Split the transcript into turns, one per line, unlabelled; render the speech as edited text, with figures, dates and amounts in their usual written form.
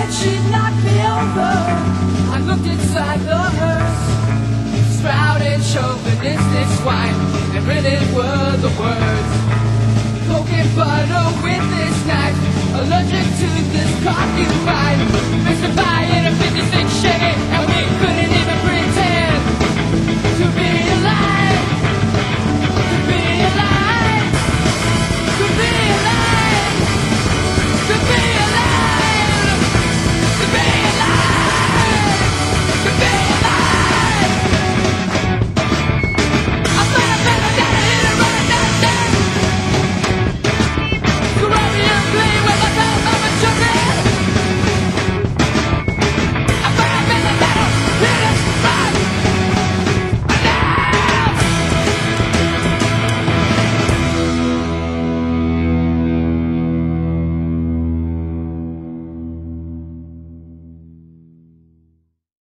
when she knocked me over, I looked inside the hearse. Sprouted chauvinistic swine, and written were the words: coke and butter with this knife, allergic to this concubine. Mr.